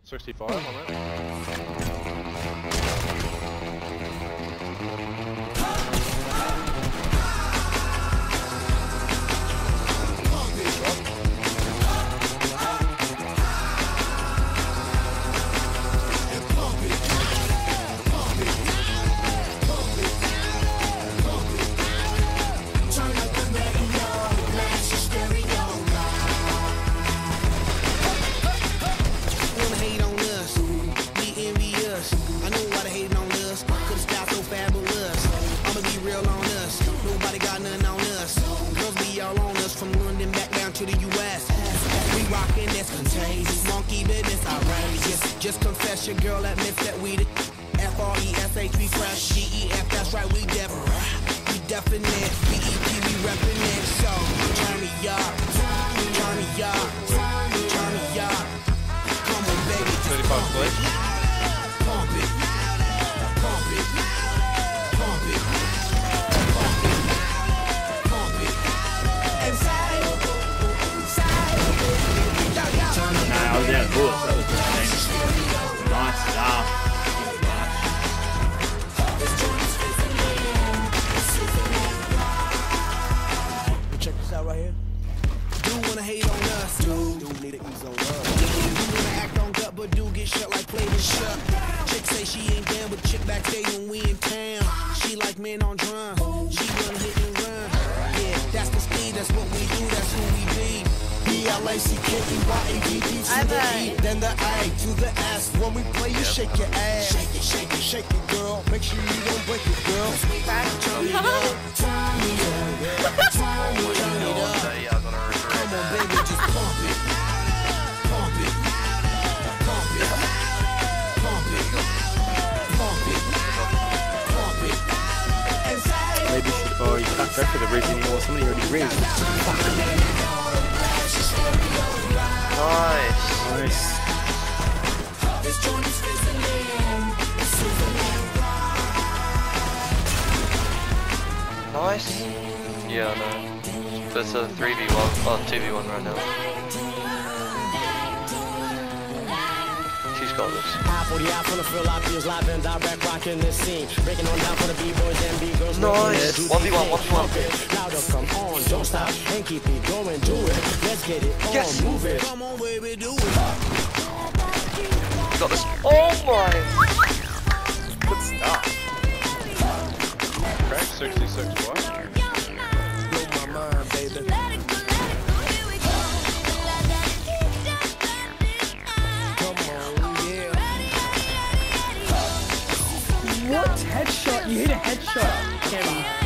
65 on it. Just confess your girl admits that we the F-R-E-S-H, we fresh, G-E-F, that's right, we definite, B-E-P, we reppin' it, so turn me up, turn me up, turn me up, come on baby, 35 split. Pump it, pump it, pump it, pump it, and side, Nah, I was out of bullets, that was just nice stuff. check this out right here. Do wanna hate on us, do need to ease on love. Do wanna act on gut, but do get shut like plate and shut. Chick say she ain't down, but chick backstage when we in town. She like men on drum, she run hit and run. Yeah, that's the speed, that's what we do, that's who we be. B-L-A-C-K-E-Y-A-D-D to the E, then the A to the S. When we play, you shake your ass. Shake it, shake it, shake it, girl. Make sure you don't break it, girl. Turn it up, turn it up, turn it up. Come on, baby, just pump it. Pump it. Pump it. Pump it. Pump it. Pump it. And say, Maybe you should, oh, you can't go for the rig anymore, somebody already rigged. Nice. Nice. Yeah, I know. That's a 3v1, oh 2v1 right now. She's got this. Nice. 1v1, 1v1. Don't stop and keep it going, do it. Let's get it on, Yes. move it. Come on, baby, do it. Got this. Oh my! Good stuff. Crack 66 what? Blow my mind, baby. Come on, yeah. What? Headshot? You hit a headshot. Kevin.